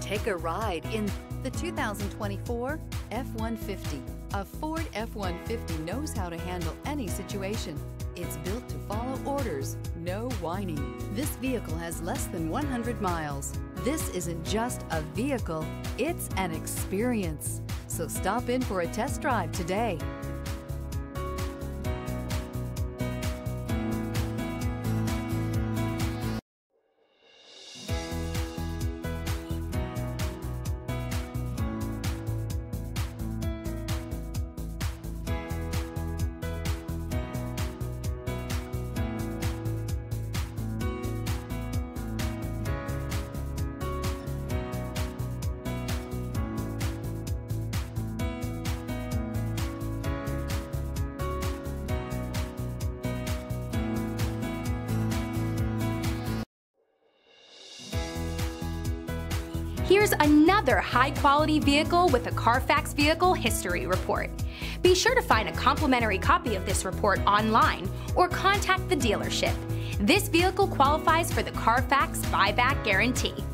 Take a ride in the 2024 F-150. A Ford F-150 knows how to handle any situation. It's built to follow orders, no whining. This vehicle has less than 100 miles. This isn't just a vehicle, it's an experience. So stop in for a test drive today. Here's another high-quality vehicle with a Carfax Vehicle History Report. Be sure to find a complimentary copy of this report online or contact the dealership. This vehicle qualifies for the Carfax Buyback Guarantee.